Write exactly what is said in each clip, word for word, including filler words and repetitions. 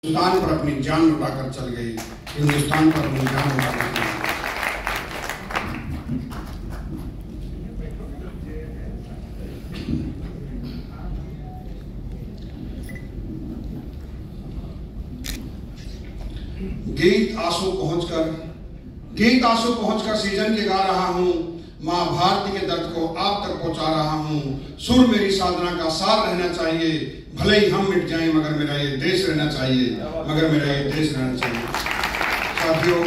हिंदुस्तान पर अपनी जान लुटाकर चल गई, हिंदुस्तान पर अपनी जान लुटाकर चल गई। गीत आंसू पहुंचकर गीत आंसू पहुंचकर सीजन के गा रहा हूं, मां भारती के दर्द को आप तक पहुंचा रहा हूं। सुर मेरी साधना का सार रहना चाहिए, भले ही हम मिट जाएं मगर मेरा ये देश रहना चाहिए, मगर मेरा ये देश रहना चाहिए। साथियों,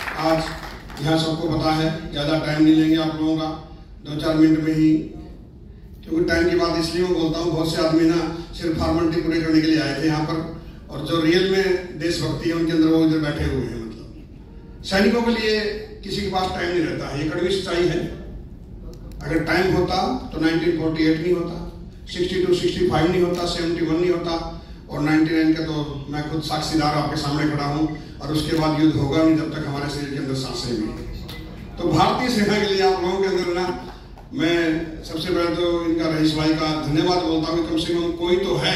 आज यहाँ सबको पता है, ज्यादा टाइम नहीं लेंगे आप लोगों का, दो चार मिनट में ही, क्योंकि टाइम की बात इसलिए मैं बोलता हूँ, बहुत से आदमी ना सिर्फ फॉर्मेलिटी पूरी करने के लिए आए थे यहाँ पर, और जो रियल में देशभक्ति है उनके अंदर वो इधर बैठे हुए हैं। मतलब सैनिकों के लिए किसी के पास टाइम नहीं रहता है, ये कड़वी सच्चाई है। अगर टाइम होता तो नाइनटीन फोर्टी एट नहीं होता, सिक्सटी टू सिक्सटी फाइव नहीं होता, सेवेंटी वन नहीं होता, और नाइनटी नाइन का तो मैं खुद साक्षीदार आपके सामने खड़ा हूँ। और उसके बाद युद्ध होगा नहीं जब तक हमारे शरीर के अंदर सांसें भी। तो भारतीय सेना के लिए आप लोगों के अंदर ना, मैं सबसे पहले तो इनका रईस भाई का धन्यवाद बोलता हूँ, कम से कम कोई तो है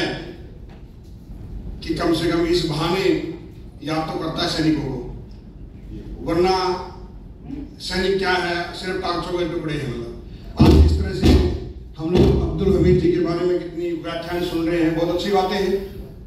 कि कम से कम इस बहाने याद तो करता है सैनिकों को, वरना सैनिक क्या है, सिर्फ टांचों के टुकड़े हैं। मतलब आज इस तरह से हम लोग अब्दुल हमीद जी के बारे में कितनी व्याख्यान सुन रहे हैं, बहुत अच्छी बातें हैं,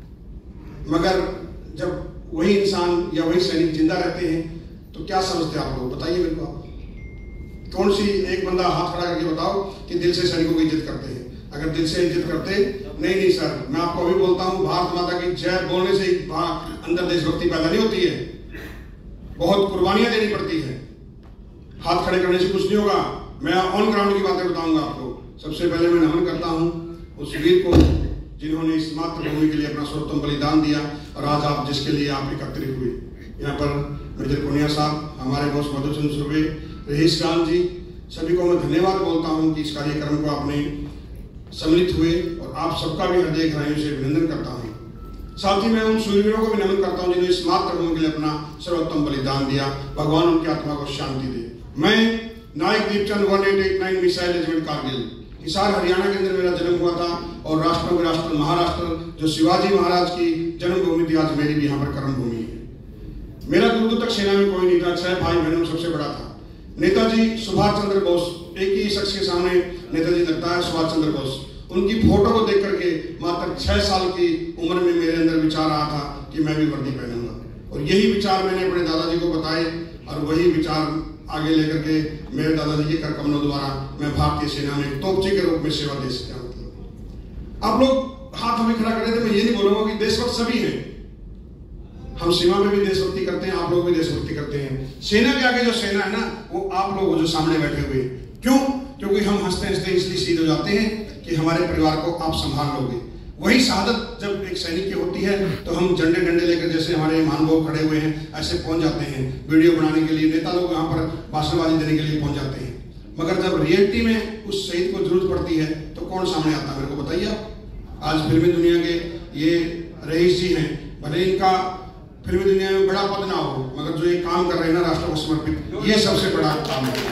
मगर जब वही इंसान या वही सैनिक जिंदा रहते हैं तो क्या समझते हैं आप लोग, बताइए मेरे को। आप कौन सी एक बंदा हाथ खड़ा करके बताओ कि दिल से सैनिकों की इज्जत करते हैं। अगर दिल से इज्जत करते, नहीं नहीं सर, मैं आपको अभी बोलता हूँ, भारत माता की जय बोलने से अंदर देशभक्ति पैदा नहीं होती है, बहुत कुर्बानियां देनी पड़ती है। हाथ खड़े करने से कुछ नहीं होगा। मैं ऑन ग्राउंड की बातें बताऊंगा आपको। सबसे पहले मैं नमन करता हूं उस वीर को जिन्होंने इस मातृभूमि के लिए अपना सर्वोत्तम बलिदान दिया, और आज आप जिसके लिए आप एकत्रित हुए। यहाँ पर मेजर पुनिया साहब, हमारे बॉस मधुचंद्र सुर्वे, रहीस खान जी, सभी को मैं धन्यवाद बोलता हूँ कि इस कार्यक्रम को आपने सम्मिलित हुए, और आप सबका भी हृदय गहराइयों से अभिनंदन करता हूँ। साथ ही मैं उन सूरवीरों को भी नमन करता हूँ जिन्होंने इस मातृभूमि के लिए अपना सर्वोत्तम बलिदान दिया। भगवान उनकी आत्मा को शांति दे। मैं Naik Deepchand one eight eight nine missile regiment Kargil, Hisar Haryana के अंदर मेरा जन्म हुआ था, और राष्ट्रों के राष्ट्र महाराष्ट्र जो शिवाजी महाराज की जन्मभूमि थी, आज मेरी भी यहाँ पर कर्म भूमि है। मेरा दूर दूर तक सेना में कोई नहीं था, छह भाई बहनों सबसे बड़ा था नेताजी सुभाष चंद्र बोस। एक ही शख्स के सामने नेताजी लगता है, सुभाष चंद्र बोस। उनकी फोटो को देख करके मात्र छह साल की उम्र में मेरे अंदर विचार आया था कि मैं भी वर्दी पहनूंगा, और यही विचार मैंने अपने दादाजी को बताए, और वही विचार आगे लेकर के मेरे दादाजी के कर कमलों द्वारा मैं भारतीय सेना में तोपची के रूप में सेवा दे सका। मतलब आप लोग हाथ हमें खड़ा कर रहे थे, मैं ये नहीं बोलूंगा कि देशभक्त सभी हैं, हम सीमा में भी देशभक्ति करते हैं, आप लोग भी देशभक्ति करते हैं। सेना के आगे जो सेना है ना, वो आप लोग जो सामने बैठे हुए। क्यों? क्योंकि हम हंसते हंसते इसलिए शहीद हो जाते हैं कि हमारे परिवार को आप संभाल लोगे। वही शहादत जब एक सैनिक की होती है तो हम झंडे डंडे लेकर, जैसे हमारे महानुभाव खड़े हुए हैं, ऐसे पहुंच जाते हैं वीडियो बनाने के लिए, नेता लोग यहाँ पर भाषणबाजी देने के लिए पहुंच जाते हैं। मगर जब रियलिटी में उस शहीद को जरूरत पड़ती है तो कौन सामने आता है, मेरे को बताइए आप। आज फिल्मी दुनिया के ये रईस जी हैं, भले इनका फिल्मी दुनिया में बड़ा पद ना हो, मगर जो ये काम कर रहे हैं ना राष्ट्र को समर्पित, ये सबसे बड़ा काम है।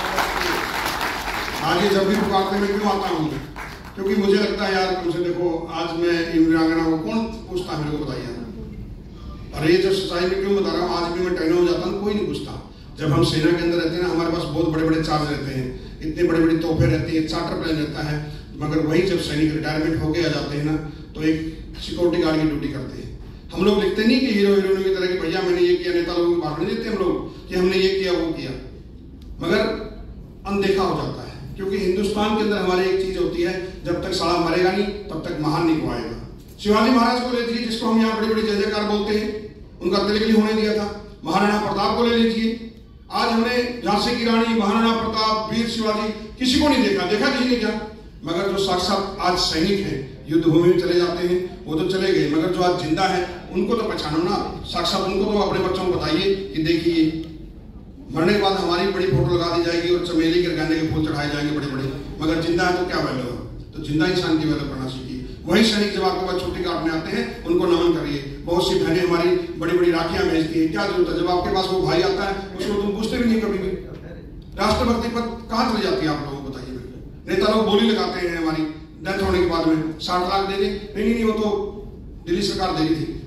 आगे जब भी पुकारते मैं क्यों आता हूँ, क्योंकि मुझे लगता है यार, तुमसे देखो, आज मैं वीरांगना को कौन पूछता है, मेरे को बताइए। अरे ये जो सच्चाई में क्यों बता रहा हूँ, आज भी मैं टहना हो जाता हूँ, कोई नहीं पूछता। जब हम सेना के अंदर रहते हैं ना, हमारे पास बहुत बड़े बड़े चार्ज रहते हैं, इतनी बड़ी बड़ी तोहफे रहती है, चार्टर प्लान रहता है, मगर वही जब सैनिक रिटायरमेंट होके आ जाते हैं ना, तो एक सिक्योरिटी गार्ड की ड्यूटी करते हैं। हम लोग लिखते नहीं कि हीरो हीरोइन की तरह कि भैया मैंने ये किया, नेता लोगों को भाषण देते हम लोग कि हमने ये किया वो किया, मगर अनदेखा हो जाता है। क्योंकि हिंदुस्तान के अंदर हमारी एक चीज होती है, जब तक साला मरेगा नहीं तब तक महान नहीं हुआएगा। शिवाजी महाराज को ले लीजिए, जिसको हम यहाँ बड़ी बड़ी जय जयकार बोलते हैं, उनका तिलक नहीं होने दिया था। महाराणा प्रताप को ले लीजिए, आज हमने झांसी की रानी, महाराणा प्रताप, वीर शिवाजी, किसी को नहीं देखा, देखा किसी ने क्या? मगर जो साक्षात आज सैनिक हैं, युद्ध भूमि में चले जाते हैं, वो तो चले गए, मगर जो आज जिंदा है उनको तो पहचानो ना, साक्षात उनको तो अपने बच्चों को बताइए कि देखिए, मरने के बाद हमारी बड़ी फोटो लगा दी जाएगी और चमेली के गेंदे के फूल चढ़ाए जाएंगे बड़े बड़े, मगर जिंदा है तो क्या वैल्यू है? तो जिंदा इंसान की वैल्यू करना सीखिए। वही सैनिक जब आपके पास छुट्टी काटने आते हैं, उनको नमन करिए। बहुत सी बहनें हमारी बड़ी बड़ी राखियां भेजती हैं, क्या जरूरत है? जब आपके पास वो भाई आता है उसको तुम पूछते भी नहीं कभी भी। राष्ट्रभक्ति पर कहाँ चली जाती है आप लोगों को, बताइए मेरे को। नेता लोग बोली लगाते हैं हमारी डेथ होने के बाद में साठ लाख दे दे, नहीं नहीं वो तो दिल्ली सरकार दे रही थी।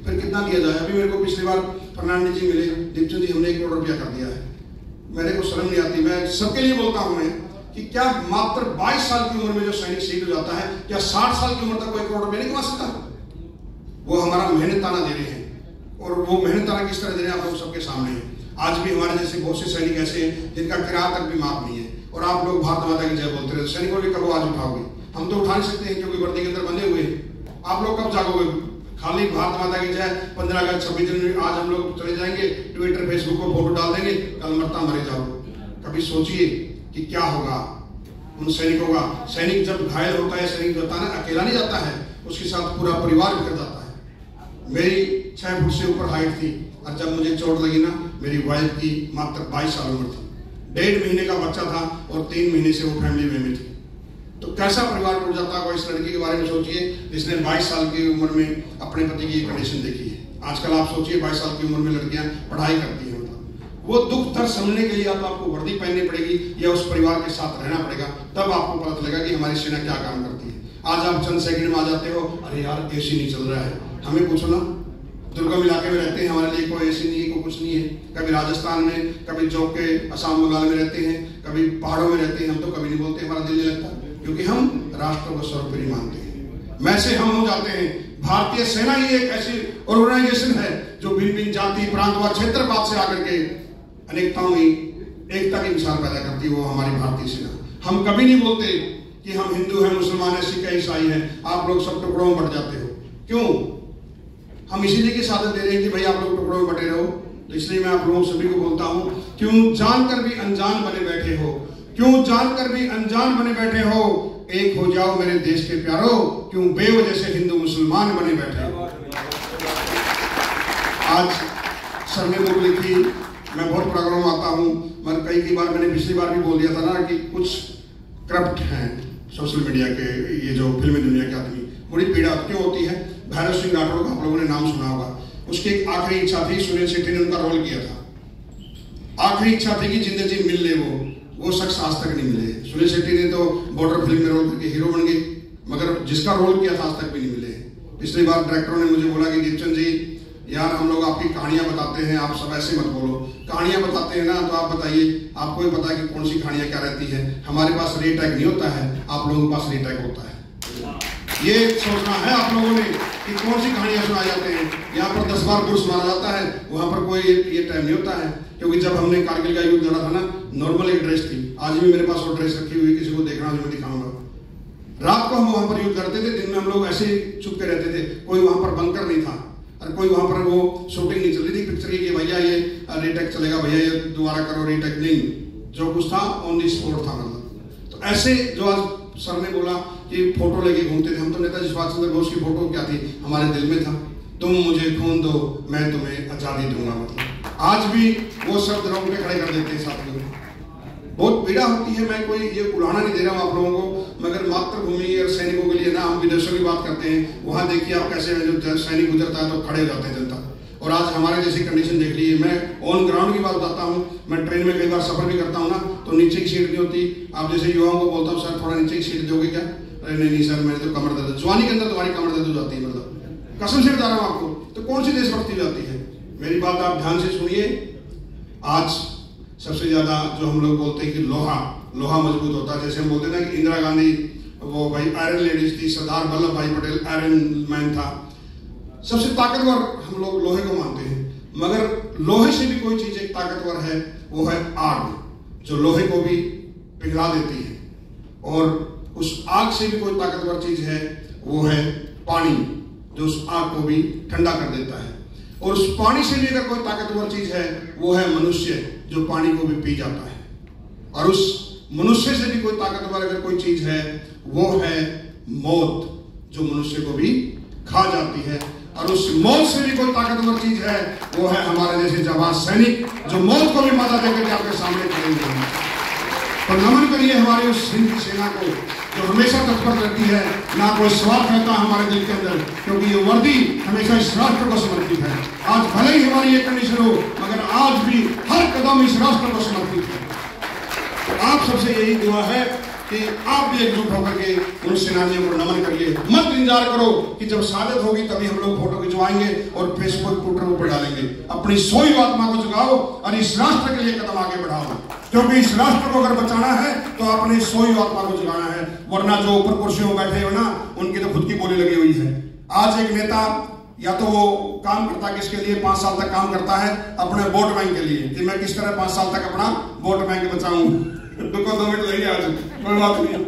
फिर कितना दिया जाए? अभी मेरे को पिछली बार फर्नांडिस जी मिले, दीपचंद जी हमने एक करोड़ रुपया कर दिया है। मेरे को शर्म नहीं आती, मैं सबके लिए बोलता हूँ मैं कि क्या मात्र बाईस साल की उम्र में जो सैनिक शहीद हो जाता है, क्या साठ साल की उम्र तक कोई करोड़ रुपया नहीं कमा सकता? वो हमारा मेहनत ताना दे रहे हैं, और वो मेहनत ताना किस तरह दे रहे हैं आप लोग सबके सामने है। आज भी हमारे जैसे बहुत से सैनिक ऐसे हैं जिनका किराया तक भी माफ नहीं है, और आप लोग भारत माता की जय बोलते रहे। सैनिकों की कब आज उठाओगे? हम तो उठा नहीं सकते हैं क्योंकि वर्दी के अंदर बंधे हुए हैं। आप लोग कब जागोगे? खाली भारत माता की जय, पंद्रह अगस्त, छब्बीस जनवरी, आज हम लोग चले जाएंगे, ट्विटर फेसबुक पर फोटो डाल देंगे, कल मरता मरे जाओ। कभी सोचिए कि क्या होगा उन सैनिकों का। सैनिक जब घायल होता है, सैनिक जाता है, अकेला नहीं जाता है, उसके साथ पूरा परिवार बिखर जाता है। मेरी छह फुट से ऊपर हाइट थी, और जब मुझे चोट लगी ना, मेरी वाइफ की मात्र बाईस साल उम्र थी, डेढ़ महीने का बच्चा था, और तीन महीने से वो फैमिली में थी। तो कैसा परिवार टूट जाता है? इस लड़की के बारे में सोचिए जिसने बाईस साल की उम्र में अपने पति की कंडीशन देखी है। आजकल आप सोचिए बाईस साल की उम्र में लड़कियां पढ़ाई करती हैं, मतलब वो दुख दर्द समझने के लिए या तो आपको वर्दी पहननी पड़ेगी या उस परिवार के साथ रहना पड़ेगा, तब आपको पता चलेगा कि हमारी सेना क्या काम करती है। आज आप चंद सेकंड में आ जाते हो, अरे यार एसी नहीं चल रहा है, हमें पूछो ना, दुर्गम इलाके में रहते हैं, हमारे लिए कोई एसी नहीं है, कोई कुछ नहीं है। कभी राजस्थान में, कभी जो के असम बंगाल में रहते हैं, कभी पहाड़ों में रहते हैं, हम तो कभी नहीं बोलते, हमारा दिल नहीं लगता, क्योंकि हम राष्ट्र को सर्वोपरि मानते हैं। वैसे हम हो जाते हैं। भारतीय सेना ही एक ऐसी ऑर्गेनाइजेशन है जो भिन्न भिन्न जाति, प्रांत व क्षेत्रपात से आकर के अनेकताओं में एकता की मिसाल पैदा करती है, वो हमारी भारतीय सेना। हम कभी नहीं बोलते कि हम हिंदू हैं, मुसलमान हैं, सिख हैं, ईसाई हैं, आप लोग सब टुकड़ों में बट जाते हो। क्यों? हम इसीलिए की साधन दे रहे हैं कि भाई आप लोग टुकड़ों में बटे रहो। तो इसलिए मैं आप लोगों सभी को बोलता हूं, क्यों जानकर भी अनजान बने बैठे हो, क्यों जानकर भी अनजान बने बैठे हो, एक हो जाओ मेरे देश के प्यारो, क्यों बेवजह से हिंदू मुसलमान बने बैठे हो। आज सर ने बुक लिखी, मैं बहुत प्रोग्राम आता हूं, मगर कई कई बार मैंने पिछली बार भी बोल दिया था ना कि कुछ करप्ट हैं सोशल मीडिया के, ये जो फिल्मी दुनिया के आदमी, बड़ी पीड़ा क्यों होती है। भैरव सिंह राठौड़ का आप लोगों ने नाम सुना होगा, उसकी एक आखिरी इच्छा थी, सुनील शेट्टी ने उनका रोल किया था, आखिरी इच्छा थी कि जिंदगी मिल ले, वो वो शख्स आज तक नहीं मिले। सुनील शेट्टी ने तो बॉर्डर फिल्म में रोल करके हीरो बन गए, मगर जिसका रोल किया था आज तक भी नहीं मिले। पिछली बार डायरेक्टरों ने मुझे बोला कि दीपचंद जी यार हम लोग आपकी कहानियां बताते हैं, आप सब ऐसे मत बोलो, कहानियां बताते हैं ना तो आप बताइए, आपको ही पता है कि कौन सी कहानियां क्या रहती है। हमारे पास रे टैग नहीं होता है, आप लोगों के पास रे टैग होता है। ये सोचना है आप लोगों ने कि कौन सी कहानियां सुनाई जाते हैं। यहाँ पर दस बार पुरुष मारा जाता है, वहां पर कोई ये टाइम नहीं होता है, क्योंकि जब हमने कारगिल का युद्ध लड़ा था ना, नॉर्मल एक ड्रेस थी, आज भी मेरे पास वो ड्रेस रखी हुई, किसी को देखना जो मैं दिखाऊंगा। रात को हम वहां पर युद्ध करते थे, दिन में हम लोग ऐसे चुप के रहते थे, कोई वहां पर बंकर नहीं था, और कोई वहां पर वो शूटिंग नहीं चल रही थी पिक्चर की कि भैया ये रीटेक चलेगा, भैया ये दोबारा करो रीटेक, नहीं, जो कुछ था ऑन दी स्पॉट था। मतलब तो ऐसे जो आज सर ने बोला कि फोटो लेके घूमते थे, हम तो नेताजी सुभाष चंद्र बोस की फोटो क्या थी हमारे दिल में था, तुम मुझे खून दो मैं तुम्हें आजादी दूंगा। मतलब आज भी वो शब्द रोंगटे खड़े कर देते हैं साथियों। बहुत पीड़ा होती है, मैं कोई ये उड़ाना नहीं दे रहा हूँ आप लोगों को, मगर मातृभूमि और सैनिकों के लिए ना हम विदेशों की बात करते हैं, वहां देखिए आप कैसे जो सैनिक गुजरता है तो खड़े हो जाते हैं जनता। और आज हमारे जैसी कंडीशन देख लीजिए, मैं ऑन ग्राउंड की बात बताता हूँ, मैं ट्रेन में कई बार सफर भी करता हूँ ना, तो नीचे की सीट नहीं होती। आप जैसे युवाओं को बोलता हूँ सर थोड़ा नीचे की सीट दोगे क्या, अरे नहीं नहीं सर मैंने तो कमर दर्द, जवानी के अंदर तुम्हारी कमर दर्द हो जाती है, मतलब कसम से बता रहा हूँ आपको। तो कौन सी देशभक्ति जाती है? मेरी बात आप ध्यान से सुनिए। आज सबसे ज्यादा जो हम लोग बोलते हैं कि लोहा लोहा मजबूत होता है, जैसे हम बोलते हैं ना कि इंदिरा गांधी वो भाई आयरन लेडीज थी, सरदार वल्लभ भाई पटेल आयरन मैन था, सबसे ताकतवर हम लोग लोहे को मानते हैं। मगर लोहे से भी कोई चीज एक ताकतवर है, वो है आग, जो लोहे को भी पिघला देती है। और उस आग से भी कोई ताकतवर चीज है, वो है पानी, जो उस आग को भी ठंडा कर देता है। और उस पानी से भी अगर कोई ताकतवर चीज है, वो है मनुष्य, जो पानी को भी पी जाता है। और उस मनुष्य से भी कोई ताकतवर अगर कोई चीज है, वो है मौत, जो मनुष्य को भी खा जाती है। और उस मौत से भी कोई ताकतवर चीज है, वो है हमारे जैसे जाबाज सैनिक, जो मौत को भी माता देकर के आपके सामने खड़े हैं। तो नमन करिए हमारी उस हिंद सेना को, जो हमेशा तत्पर रहती है, ना कोई स्वार्थ रहता हमारे दिल के अंदर, क्योंकि ये वर्दी हमेशा इस राष्ट्र को समर्पित है। आज भले ही हमारी ये कंडीशन हो, मगर आज भी हर कदम इस राष्ट्र को समर्पित है। तो आप सबसे यही दुआ है कि आप भी एकजुट होकर के उन सेनानियों को नमन करिए। मत इंतजार करो कि जब शहादत होगी तभी हम लोग फोटो खिंचवाएंगे और फेसबुक ट्विटर पर डालेंगे। अपनी सोई आत्मा को जगाओ और इस राष्ट्र के लिए कदम आगे बढ़ाओ, क्योंकि इस राष्ट्र को अगर बचाना है तो अपनी सोई आत्मा को जगाना है। वरना जो ऊपर कुर्सियों में बैठे हो ना, उनकी तो खुद की बोली लगी हुई है। आज एक नेता या तो वो काम करता है किसके लिए, पांच साल तक काम करता है अपने वोट बैंक के लिए, कि मैं किस तरह पांच साल तक अपना वोट बैंक बचाऊं। दुखो दो मिनट लगी आज, कोई बात नहीं।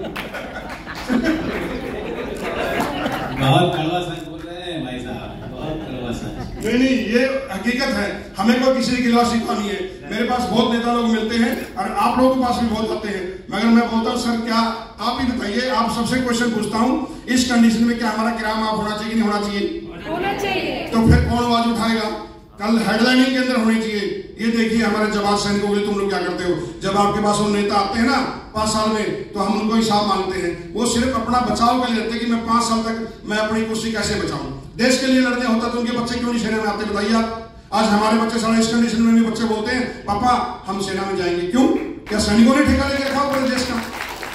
बहुत कड़वा सच बोल रहे हैं भाई साहब, बहुत कड़वा सच। नहीं नहीं, ये हकीकत है, हमें कोई किसी की गिला शिकवा नहीं है। मेरे पास बहुत नेता लोग मिलते हैं और आप लोगों के पास भी बहुत आते हैं, मगर मैं बोलता हूँ सर क्या आप ही बताइए, आप सबसे क्वेश्चन पूछता हूँ, इस कंडीशन में क्या हमारा किराया माफ होना चाहिए कि नहीं होना चाहिए? होना चाहिए। तो फिर कौन आवाज उठाएगा? कल हेडलाइनिंग के अंदर होनी चाहिए, ये देखिए हमारे जवान सैनिकों के लिए तुम लोग क्या करते हो। जब आपके पास वो नेता आते हैं ना पांच साल में, तो हम उनको हिसाब मांगते हैं। वो सिर्फ अपना बचाव के लिए रहते कि मैं पांच साल तक मैं अपनी कुर्सी कैसे बचाऊं। देश के लिए लड़ने होता तो उनके बच्चे क्यों नहीं सेना में आते, बताइए आप। आज हमारे बच्चे सारे इस कंडीशन में भी बच्चे बोलते हैं पापा हम सेना में जाएंगे, क्यों? क्या सैनिकों ने ठेका लेके रखा पूरे देश का?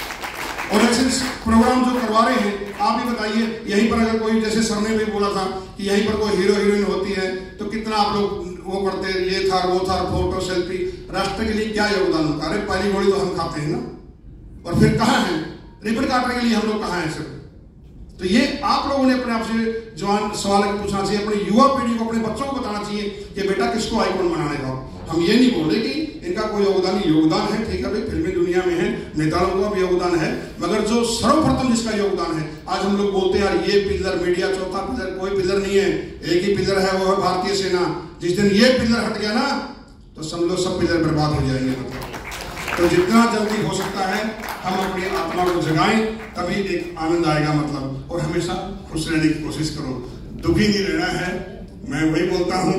और ऐसे प्रोग्राम जो करवा रहे हैं, आप ही बताइए, यहीं पर अगर कोई, जैसे सर ने भी बोला था कि यहीं पर कोई हीरो हीरोइन होती है तो कितना आप लोग वो करते, ये था वो था, फोटो सेल्फी, राष्ट्र के लिए क्या योगदान होता है? अरे पहली गोली तो हम खाते हैं ना, और फिर कहाँ है रिबन काटने के लिए हम लोग, कहाँ है सर? तो ये आप लोगों ने अपने आप से जवान सवाल पूछना चाहिए, अपनी युवा पीढ़ी को, अपने बच्चों को बताना चाहिए कि बेटा किसको आइकॉन बनाने का। हम ये नहीं बोल रहे कि इनका कोई योगदान योगदान है, ठीक है भाई, फिल्मी दुनिया में है, नेताओं का भी योगदान है, मगर जो सर्वप्रथम जिसका योगदान है, आज हम लोग बोलते हैं यार ये पिलर मीडिया, चौथा पिलर, कोई पिलर नहीं है, एक ही पिलर है, वो है भारतीय सेना। जिस दिन ये पिलर हट गया ना तो समझ लो सब पिलर बर्बाद हो जाएंगे। मतलब तो जितना जल्दी हो सकता है हम अपनी आत्मा को जगाएं, तभी एक आनंद आएगा। मतलब और हमेशा खुश रहने की कोशिश करो, दुखी नहीं रहना है। मैं वही बोलता हूँ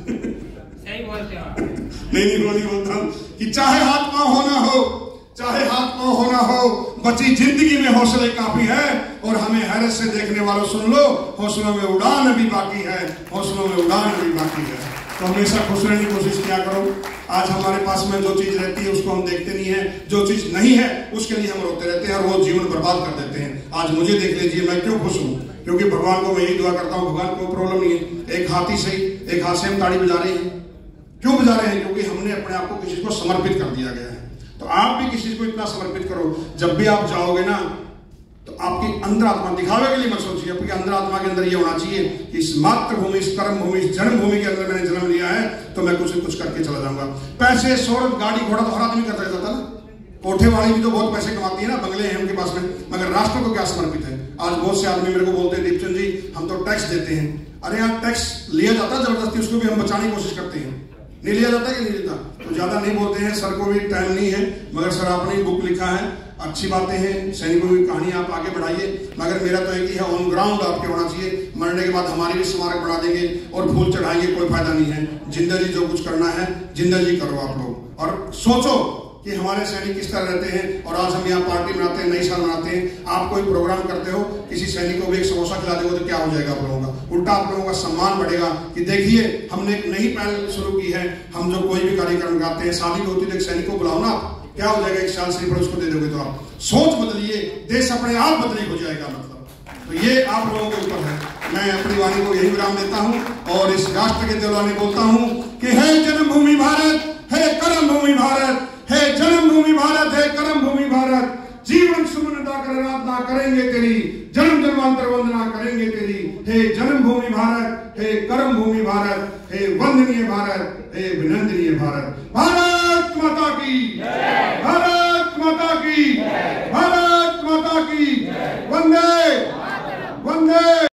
सही बोलते हो। नहीं नहीं वो नहीं बोलता हूँ कि चाहे हाथ पांव होना हो, चाहे हाथ पांव होना हो, बची जिंदगी में हौसले काफी है। और हमें हैरत से देखने वालों सुन लो, हौसलों में उड़ान अभी बाकी है, हौसलों में उड़ान अभी बाकी है। तो हमेशा खुश रहने की कोशिश किया करो। आज हमारे पास में जो चीज रहती है उसको हम देखते नहीं है, जो चीज नहीं है उसके लिए हम रोते रहते हैं और वो जीवन बर्बाद कर देते हैं। आज मुझे देख लीजिए, मैं क्यों खुश हूँ? क्योंकि भगवान को मैं यही दुआ करता हूँ, भगवान को प्रॉब्लम नहीं है, एक हाथी से एक हाथ से हम ताड़ी बजा रहे हैं। क्यों बजा रहे हैं? क्योंकि हमने अपने आप को किसी को समर्पित कर दिया गया है। तो आप भी किसी को इतना समर्पित करो, जब भी आप जाओगे ना तो आपकी अंदर आत्मा, दिखावे के लिए मत सोचिए, आपकी अंदर आत्मा के अंदर ये होना चाहिए कि इस मातृभूमि, इस कर्म भूमि, इस जन्मभूमि के अंदर मैंने जन्म लिया है तो मैं कुछ कुछ करके चला जाऊंगा। पैसे, शोहरत, गाड़ी घोड़ा तो हर आदमी कर सकता था ना, कोठे वाली भी तो बहुत पैसे कमाती है ना, बंगले हैं उनके पास में, मगर राष्ट्र को क्या समर्पित है? आज बहुत से आदमी मेरे को बोलते हैं दीपचंद जी हम तो टैक्स देते हैं। अरे यार टैक्स लिया जाता है जबरदस्ती, उसको भी हम बचाने की कोशिश करते हैं, नहीं लिया जाता कि नहीं लेता? तो ज्यादा नहीं बोलते हैं, सर को भी टाइम नहीं है, मगर सर आपने बुक लिखा है, अच्छी बातें हैं, सैनिकों की कहानी आप आगे बढ़ाइए, मगर मेरा तो एक ही है, ऑन ग्राउंड आपके होना चाहिए। मरने के बाद हमारी भी स्मारक बना देंगे और फूल चढ़ाएंगे, कोई फायदा नहीं है। जिंदगी जो कुछ करना है जिंदगी करो आप लोग, और सोचो कि हमारे सैनिक किस तरह रहते हैं। और आज हम यहाँ पार्टी मनाते हैं, नई साल मनाते हैं, आप कोई प्रोग्राम करते हो, किसी सैनिक को भी एक समोसा खिला दोगे तो क्या हो जाएगा आप लोगों का? उल्टा आप लोगों का सम्मान बढ़ेगा कि देखिए हमने एक नई पहल शुरू की है। हम जो कोई भी कार्यक्रम करते हैं, शादी होती है, एक सैनिक को बुलाओ ना, क्या हो जाएगा? एक साल से पर उसको दे दोगे तो आप सोच बदलिए, देश अपने आप बदली हो जाएगा। मतलब तो ये आप लोगों के ऊपर है। मैं अपनी वाणी को यही विराम देता हूँ और इस राष्ट्र के दिलवाने बोलता हूँ कि है जन्मभूमि भारत, है कर्म भूमि भारत, है जन्मभूमि भारत, है कर्म भूमि भारत। जीवन सुमन कर आराधना करेंगे तेरी, जन्म जन्मांतर वंदना करेंगे तेरी। हे जन्मभूमि भारत, हे कर्म भूमि भारत, हे वंदनीय भारत, हे अभिनंदनीय भारत। भारत माता की जय।